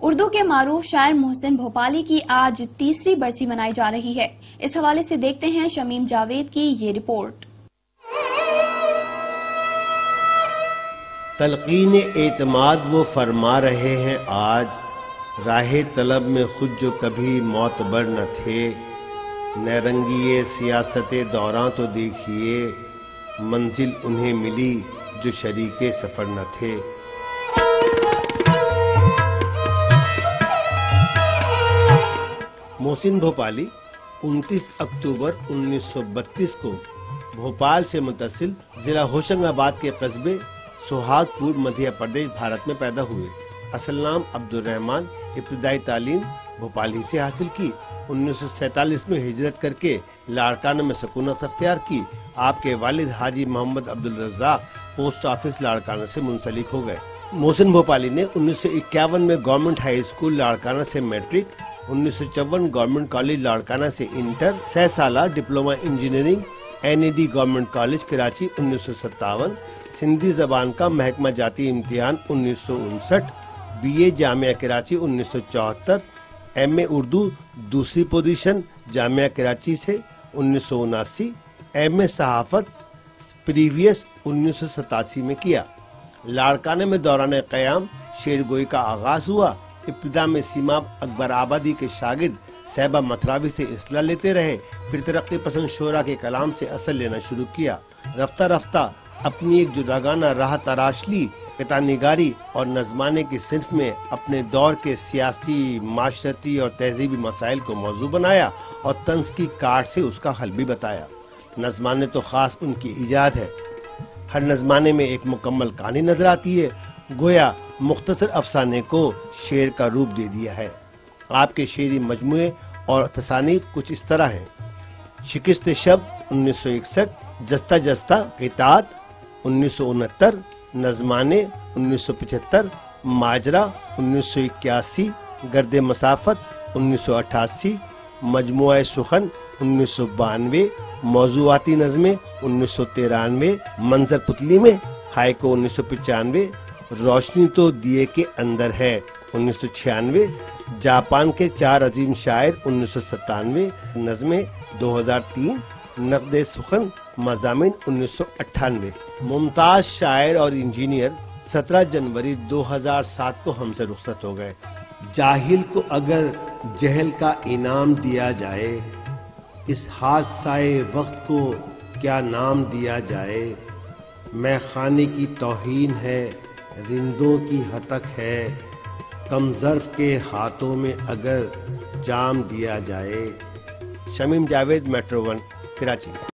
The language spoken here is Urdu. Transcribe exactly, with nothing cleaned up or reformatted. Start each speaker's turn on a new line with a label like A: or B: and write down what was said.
A: اردو کے معروف شاعر محسن بھوپالی کی آج تیسری برسی منائی جا رہی ہے۔ اس حوالے سے دیکھتے ہیں شمیم جاوید کی یہ رپورٹ۔
B: تلقین اعتماد وہ فرما رہے ہیں آج، راہ طلب میں خود جو کبھی معتبر نہ تھے، نیرنگی سیاست دوراں تو دیکھیے، منزل انہیں ملی جو شریک سفر نہ تھے۔ محسن بھوپالی انتیس اکتوبر انیس سو بتیس کو بھوپال سے متصل ضلع ہوشنگ آباد کے قصبے سوہاگ پور مدھیہ پردیش بھارت میں پیدا ہوئے۔ اصل نام عبد الرحمن، ابتدائی تعلیم بھوپال ہی سے حاصل کی۔ انیس سو سینتالیس میں ہجرت کر کے لاڑکانہ میں سکونت اختیار کی۔ آپ کے والد حاجی محمد عبد الرزاق پوسٹ آفس لاڑکانہ سے منسلک ہو گئے۔ محسن بھوپالی نے انیس سو اکیاون میں گورنمنٹ ہائی اسکول لاڑکانہ سے میٹرک، انیس سو چون گورنمنٹ کالج لاڑکانہ سے انٹر، سہ سالہ diploma engineering N E D government college Karachi انیس سو ستاون، سندھی زبان کا محکمہ جاتی امتحان انیس سو انسٹھ، بی اے جامعہ کراچی انیس سو چوہتر، ایم اے اردو دوسری پوزیشن جامعہ کراچی سے انیس سو اناسی، ایم اے صحافت پریویس انیس سو ستاسی میں کیا۔ لاڑکانہ میں دوران قیام شعر گوئی کا آغاز ہوا۔ ابتدا میں سیماب اکبر آبادی کے شاگرد صیبہ متراوی سے اصلاح لیتے رہے، پھر ترقی پسند شعراء کے کلام سے اثر لینا شروع کیا۔ رفتہ رفتہ اپنی ایک جداگانہ راہ تراش لی، قطع نگاری اور نظمانے کی صنف میں اپنے دور کے سیاسی، معاشرتی اور تہذیبی مسائل کو موضوع بنایا اور طنز کی کاٹ سے اس کا حل بھی بتایا۔ نظمانے تو خاص ان کی ایجاد ہے۔ ہر نظمانے میں ایک مکمل کہانی نظر آتی ہے، گویا مختصر افسانے کو شعر کا روپ دے دیا ہے۔ آپ کے شعری مجموعے اور تصانیف کچھ اس طرح ہیں: شکست شب انیس سو اکسٹھ، جستہ جستہ قطعات انیس سو انہتر، نظمانے انیس سو پچہتر، ماجرا انیس سو اکیاسی، گرد مسافت انیس سو اٹھاسی، مجموعہ سخن انیس سو بانوے، موضوعاتی نظمیں انیس سو ترانوے، منظر پتلی میں ہائیکو انیس سو پچانوے، روشنی تو دیے کے اندر ہے انیس سو چھیانوے، جاپان کے چار عظیم شاعر انیس سو ستانوے، نظمیں دو ہزار تین، نقد سخن مضامین انیس سو اٹھانوے۔ ممتاز شاعر اور انجینئر سترہ جنوری دو ہزار سات کو ہم سے رخصت ہو گئے۔ جاہل کو اگر جہل کا انعام دیا جائے، اس حادثۂ وقت کو کیا نام دیا جائے؟ میں خانے کی توہین ہے، رندوں کی ہتک ہے، کم ظرف کے ہاتھوں میں اگر جام دیا جائے۔ Shamim Javed, metro one, Karachi.